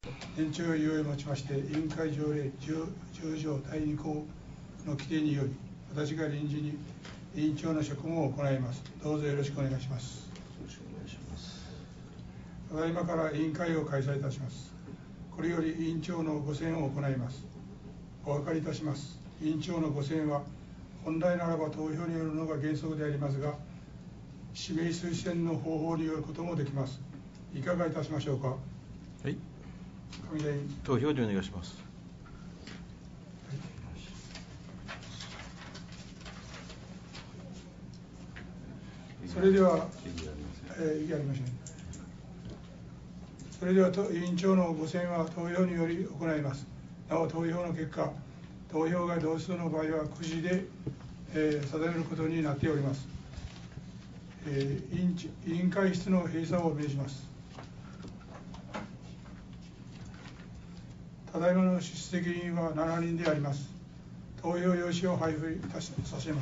延長猶予をもちまして委員会条例10条第2項の規定により、私が臨時に委員長の職務を行います。どうぞよろしくお願いします。 よろしくお願いします。 ただいまから委員会を開催いたします。これより委員長のご選を行います。お分かりいたします。委員長のご選は本来ならば投票によるのが原則でありますが、指名推薦の方法によることもできます。いかがいたしましょうか。 はい。 上田委員。 投票でお願いします。 それでは、異議ありません。それでは委員長のご選は投票により行います。なお投票の結果、投票が同数の場合はくじで、定めることになっております。委員会室の閉鎖を命じます。ただいまの出席委員は7人であります。投票用紙を配布させます。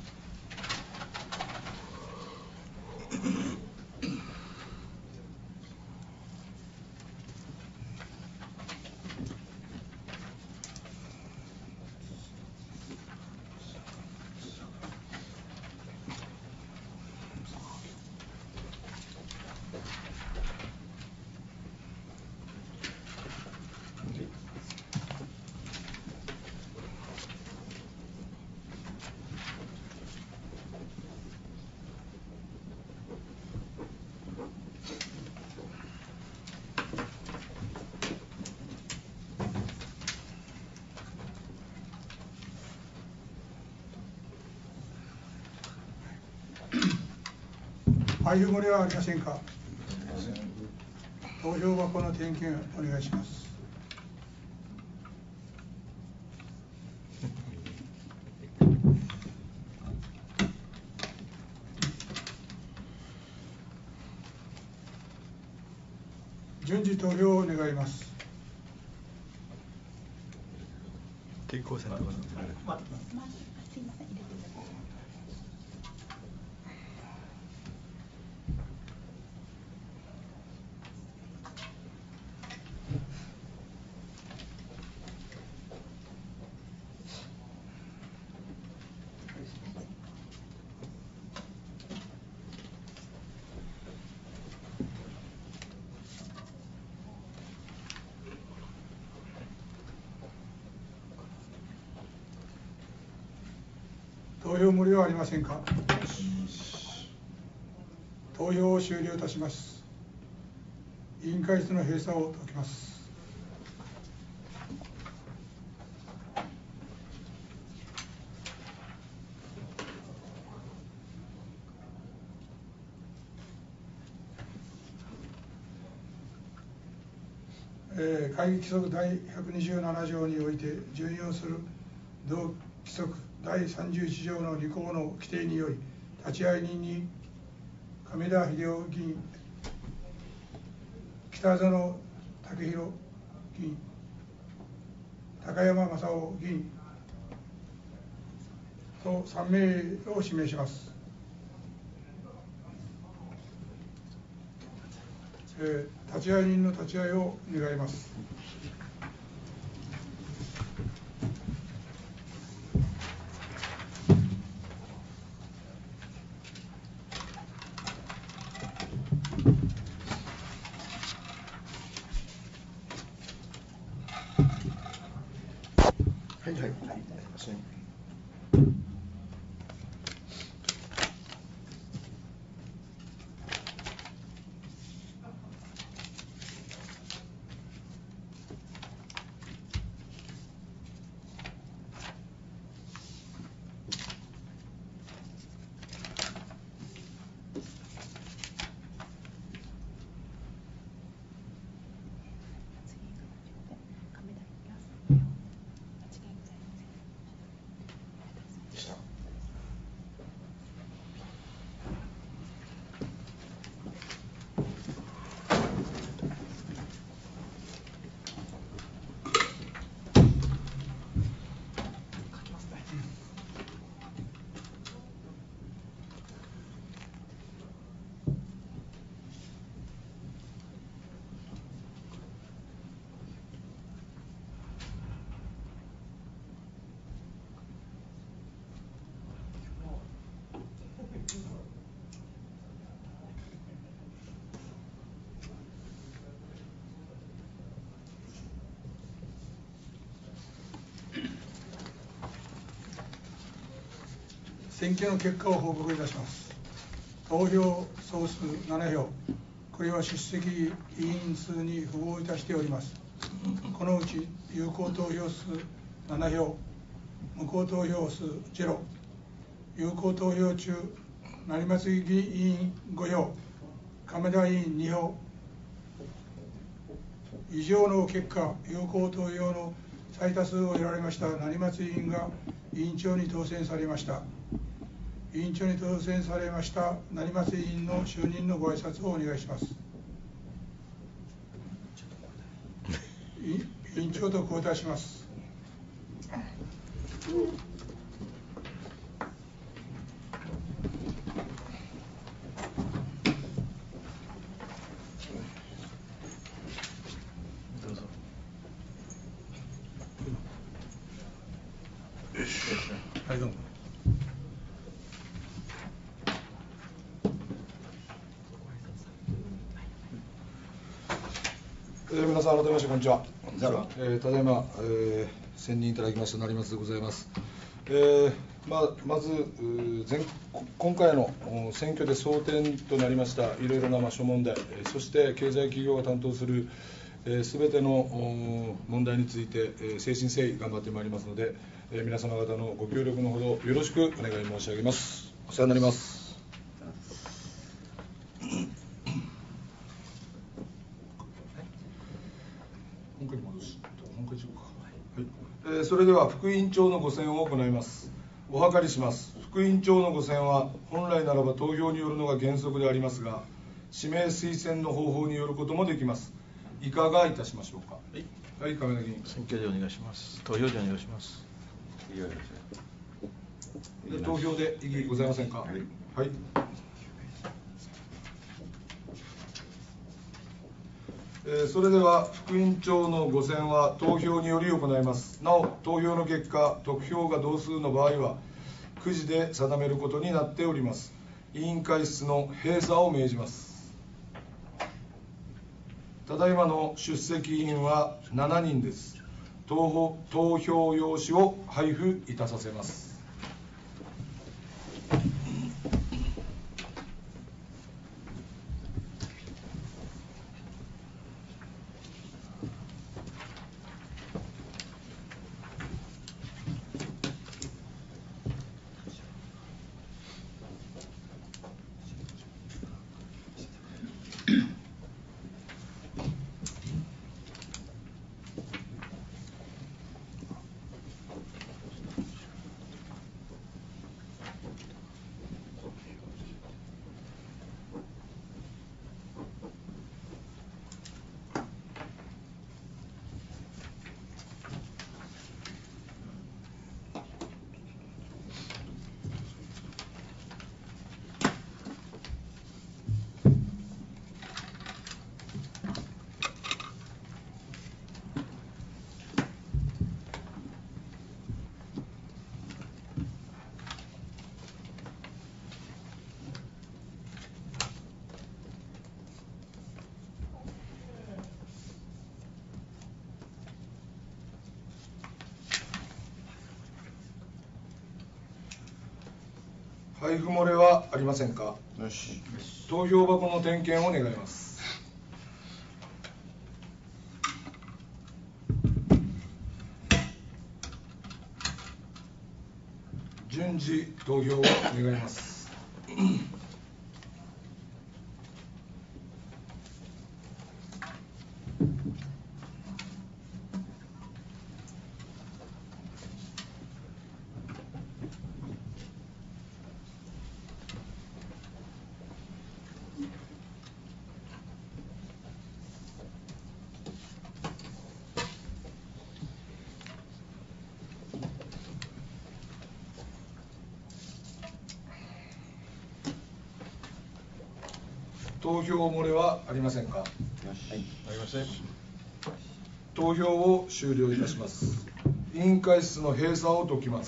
配布漏れはありませんか。投票箱の点検お願いします。順次投票を願います。 健康センターかな。 投票漏れはありませんか。投票を終了いたします。委員会室の閉鎖を解きます。会議規則第127条において準用する同規則第31条の2項の規定により、立会人に亀田秀夫議員、北園武弘議員、高山正夫議員と3名を指名します。立会人の立ち会いを願います。 はいはい。すいません。 選挙の結果を報告いたします。投票総数7票、これは出席委員数に符合いたしております。このうち有効投票数7票、無効投票数0、有効投票中、成松議員5票、亀田委員2票、以上の結果、有効投票の最多数を得られました成松委員が委員長に当選されました。委員長に当選されました成松委員の就任のご挨拶をお願いします。委員長と交代します。はい、どうも。 皆さん、改めましてこんにちは。ただいま、選任いただきました成松でございます。まず今回の選挙で争点となりましたいろいろな諸問題、そして経済企業が担当するすべての問題について誠心誠意頑張ってまいりますので、皆様方のご協力のほどよろしくお願い申し上げます。お世話になります。それでは副委員長のご選を行います。お諮りします。副委員長のご選は本来ならば投票によるのが原則でありますが、指名推薦の方法によることもできます。いかがいたしましょうか。はい、亀田議員。 選挙でお願いします。投票でお願いします。 投票で異議ございませんか。はい。それでは副委員長のご選は投票により行います。なお、投票の結果、得票が同数の場合は、くじで定めることになっております。委員会室の閉鎖を命じます。ただいまの出席委員は7人です。投票用紙を配布いたさせます。配布漏れはありませんか。よし。投票箱の点検を願います。順次投票を願います。投票漏れはありませんか。はい、ありません。投票を終了いたします。委員会室の閉鎖を解きます。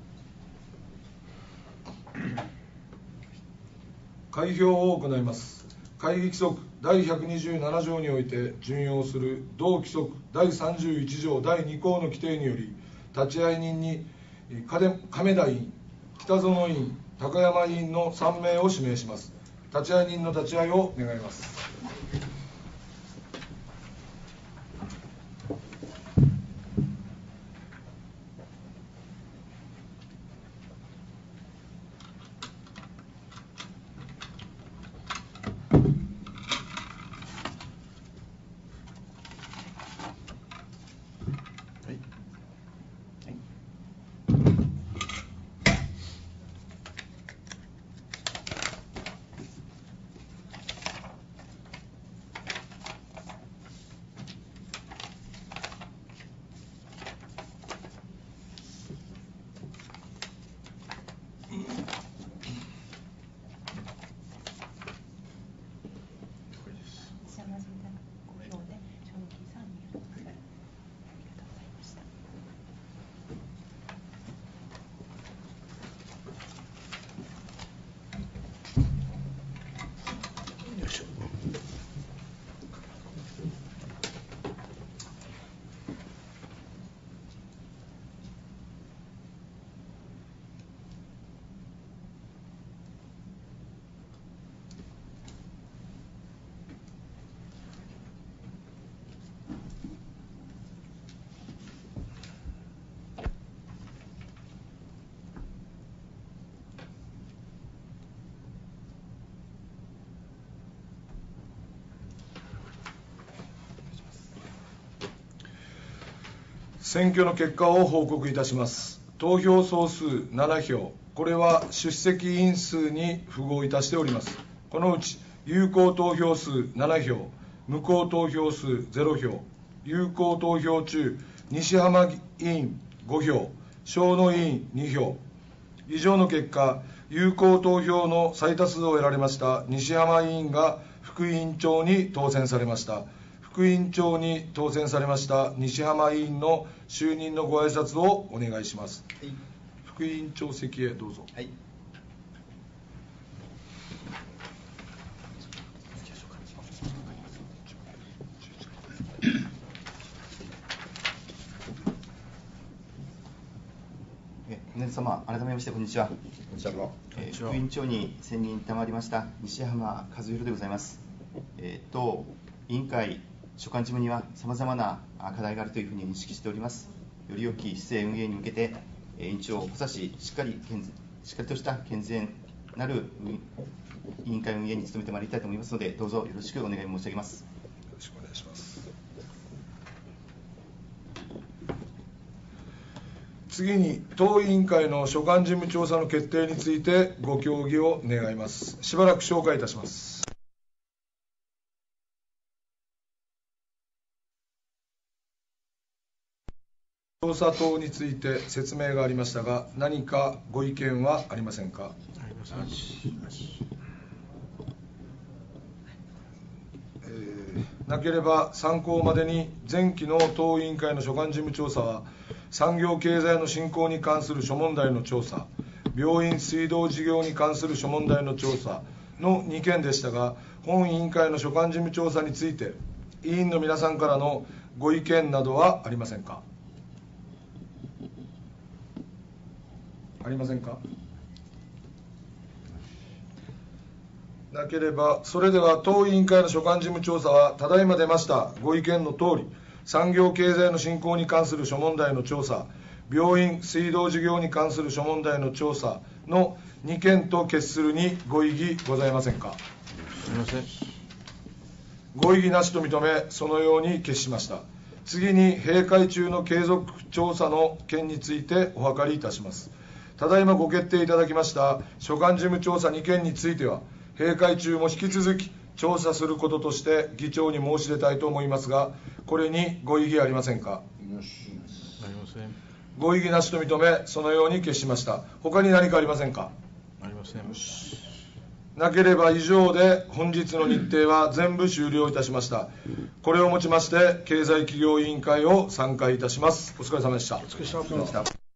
開票を行います。会議規則第127条において準用する同規則第31条第2項の規定により、立会人に亀田委員、 北園委員、高山委員の3名を指名します。立会人の立ち会いを願います。選挙の結果を報告いたします。投票総数7票、これは出席員数に符合いたしております。このうち有効投票数7票、無効投票数0票、有効投票中、西浜委員5票、小野委員2票、以上の結果、有効投票の最多数を得られました西浜委員が副委員長に当選されました。副委員長に当選されました西浜委員の就任のご挨拶をお願いします。はい、副委員長席へどうぞ。はい、 皆様、改めましてこんにちは。副委員長に選任賜りました西浜和弘でございます。当委員会所管事務にはさまざまな課題があるというふうに認識しております。より良き市政運営に向けて委員長を補佐し、しっかりとした健全なる委員会運営に努めてまいりたいと思いますので、どうぞよろしくお願い申し上げます。 よろしくお願いします。次に当委員会の所管事務調査の決定についてご協議を願います。しばらく紹介いたします。調査等について説明がありましたが、何かご意見はありませんか。ありません。なければ参考までに前期の当委員会の所管事務調査は、産業経済の振興に関する諸問題の調査、病院水道事業に関する諸問題の調査の2件でしたが、本委員会の所管事務調査について委員の皆さんからのご意見などはありませんか。ありませんか。なければ、それでは当委員会の所管事務調査は、ただいま出ましたご意見のとおり、産業経済の振興に関する諸問題の調査、病院水道事業に関する諸問題の調査の2件と決するにご異議ございませんか。 すみません。 ご異議なしと認め、そのように決しました。次に閉会中の継続調査の件についてお諮りいたします。ただいまご決定いただきました所管事務調査2件については、閉会中も引き続き調査することとして議長に申し出たいと思いますが、これにご異議ありませんか。 ありません。 ご異議なしと認め、そのように決しました。他に何かありませんか。 ありません。 なければ以上で本日の日程は全部終了いたしました。これをもちまして経済企業委員会を散会いたします。お疲れ様でした。 お疲れ様でした。